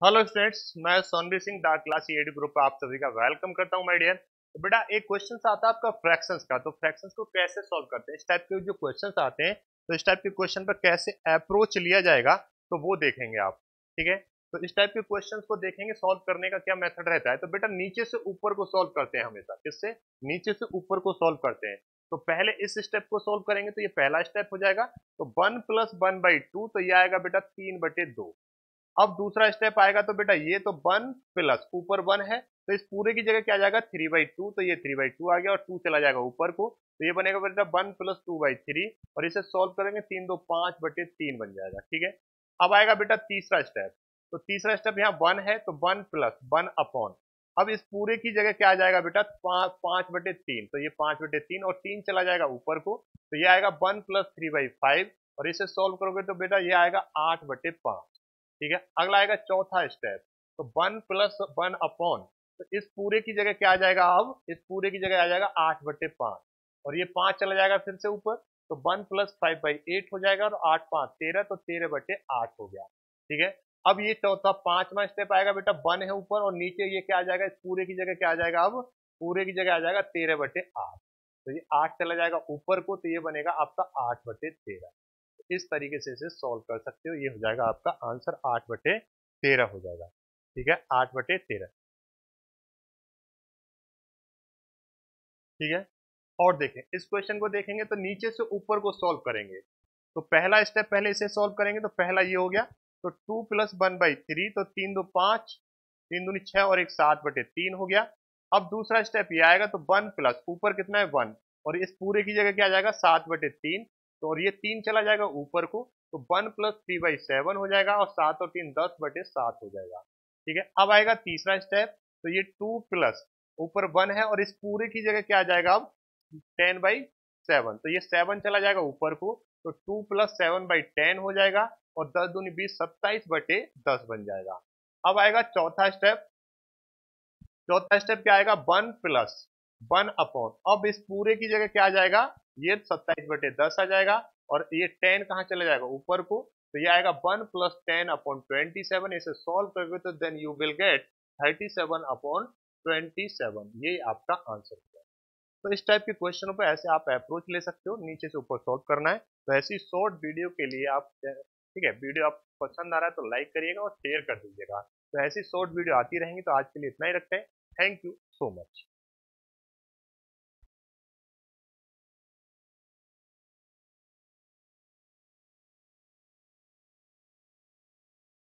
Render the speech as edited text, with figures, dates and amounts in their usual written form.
Hello students, मैं Sonvi Singh dark class ED group पे आप सभी का वेलकम करता हूं माय डियर। तो बेटा एक क्वेश्चन आता है आपका फ्रैक्शंस का। तो फ्रैक्शंस को कैसे सॉल्व करते हैं, इस टाइप के जो क्वेश्चंस आते हैं तो इस टाइप के क्वेश्चन पर कैसे अप्रोच लिया जाएगा तो वो देखेंगे आप। ठीक है, तो इस टाइप के क्वेश्चंस को देखेंगे, सॉल्व करने का क्या मेथड रहता है। तो बेटा नीचे से ऊपर को सॉल्व करते हैं हमेशा। किससे? नीचे से ऊपर को सॉल्व करते हैं। तो पहले इस स्टेप को सॉल्व करेंगे तो ये पहला स्टेप हो जाएगा। तो 1+1/2 तो ये आएगा बेटा 3/2। अब दूसरा स्टेप आएगा तो बेटा ये तो 1 प्लस ऊपर 1 है तो इस पूरे की जगह क्या आ जाएगा 3/2। तो ये 3/2 आ गया और 2 चला जाएगा ऊपर को तो ये बनेगा बेटा 1+2/3 और इसे सॉल्व करेंगे 3 2 5/3 बन जाएगा। ठीक है, अब आएगा बेटा तीसरा स्टेप। तो तीसरा स्टेप यहाँ 1 है तो 1+1 अपॉन। अब इस पूरे की जगह क्या आ जाएगा बेटा 5/3। तो ये 5/3 और 3 चला जाएगा ऊपर को तो ये आएगा 1+3/5 और इसे सॉल्व करोगे तो बेटा ये आएगा 8/5। ठीक है, अगला आएगा चौथा स्टेप। तो 1+1 अपॉन। तो इस पूरे की जगह क्या आ जाएगा, अब इस पूरे की जगह आ जाएगा 8/5 और ये 5 चला जाएगा फिर से ऊपर तो 1+5/8 हो जाएगा और 8 5 13 तो 13/8 हो गया। ठीक है, अब ये चौथा पांचवा स्टेप आएगा बेटा 1 है ऊपर और नीचे ये क्या आ जाएगा, इस पूरे की जगह क्या आ जाएगा, अब पूरे की जगह आ जाएगा 13/8। तो ये 8 चला जाएगा ऊपर को तो ये बनेगा आपका 8/13। इस तरीके से इसे सॉल्व कर सकते हो। ये हो जाएगा आपका आंसर 8/13 हो जाएगा। ठीक है, 8/13। ठीक है, और देखें इस क्वेश्चन को देखेंगे तो नीचे से ऊपर को सॉल्व करेंगे। तो पहला स्टेप पहले इसे सॉल्व करेंगे तो पहला ये हो गया। तो 2+1/3 तो 3 2 5, 3 दूनी 6 और एक 7/3 हो गया। अब दूसरा स्टेप ये आएगा तो 1 प्लस ऊपर कितना है 1 और इस पूरे की जगह क्या आ जाएगा 7/3। तो और ये 3 चला जाएगा ऊपर को तो 1+3/7 हो जाएगा और 7 और 3 10/7 हो जाएगा। ठीक है, अब आएगा तीसरा स्टेप। तो ये 2 प्लस ऊपर 1 है और इस पूरे की जगह क्या आ जाएगा अब 10/7। तो ये 7 चला जाएगा ऊपर को तो 2+7/10 हो जाएगा और 10 दूनी 20 27/10 बन जाएगा। अब आएगा चौथा स्टेप। चौथा स्टेप क्या आएगा 1+1 अपॉन। अब इस पूरे की जगह क्या आ जाएगा, ये 27/10 आ जाएगा और ये 10 कहाँ चला जाएगा ऊपर को तो ये आएगा 1+10/27। इसे सॉल्व करोगे तो देन यू विल गेट 37/27। ये आपका आंसर है। तो इस टाइप के क्वेश्चनों पे ऐसे आप अप्रोच ले सकते हो, नीचे से ऊपर सॉल्व करना है। तो ऐसी शॉर्ट वीडियो के लिए आप, ठीक है, वीडियो आपको पसंद आ रहा है तो लाइक करिएगा और शेयर कर दीजिएगा। तो ऐसी शॉर्ट वीडियो आती रहेंगी। तो आज के लिए इतना ही रखते हैं। Thank you so much.